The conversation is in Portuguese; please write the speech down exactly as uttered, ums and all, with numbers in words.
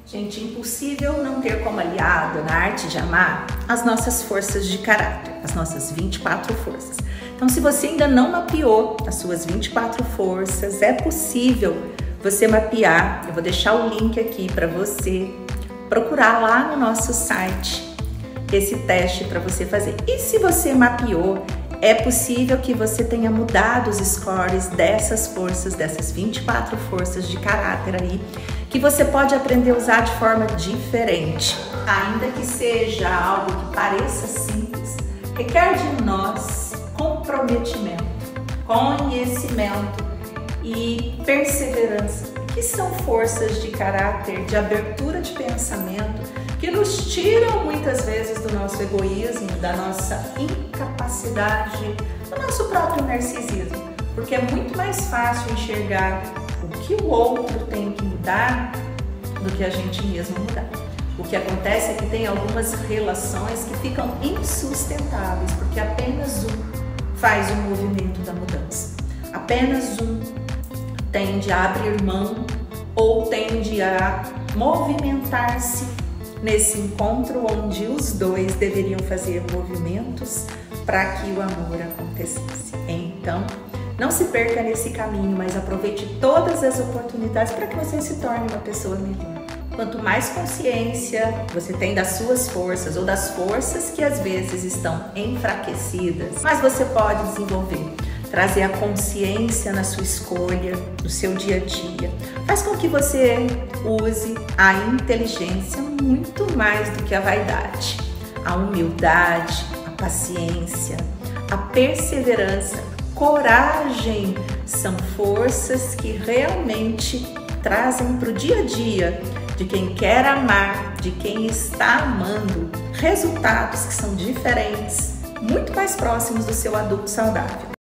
Gente, impossível não ter como aliado na arte de amar as nossas forças de caráter, as nossas vinte e quatro forças. Então, se você ainda não mapeou as suas vinte e quatro forças, é possível você mapear. Eu vou deixar o link aqui para você procurar lá no nosso site esse teste para você fazer. E se você mapeou, é possível que você tenha mudado os scores dessas forças, dessas vinte e quatro forças de caráter aí, que você pode aprender a usar de forma diferente. Ainda que seja algo que pareça simples, requer de nós comprometimento, conhecimento e perseverança, que são forças de caráter, de abertura de pensamento, que nos tiram muitas vezes do nosso egoísmo, da nossa incapacidade, do nosso próprio narcisismo, porque é muito mais fácil enxergar o que o outro tem que mudar do que a gente mesmo mudar. O que acontece é que tem algumas relações que ficam insustentáveis, porque apenas um faz o movimento da mudança. Apenas um tende a abrir mão ou tende a movimentar-se nesse encontro onde os dois deveriam fazer movimentos para que o amor acontecesse. Então, não se perca nesse caminho, mas aproveite todas as oportunidades para que você se torne uma pessoa melhor. Quanto mais consciência você tem das suas forças ou das forças que às vezes estão enfraquecidas, mais você pode desenvolver. Trazer a consciência na sua escolha, no seu dia a dia, faz com que você use a inteligência muito mais do que a vaidade, a humildade, a paciência, a perseverança, coragem, são forças que realmente trazem para o dia a dia de quem quer amar, de quem está amando, resultados que são diferentes, muito mais próximos do seu adulto saudável.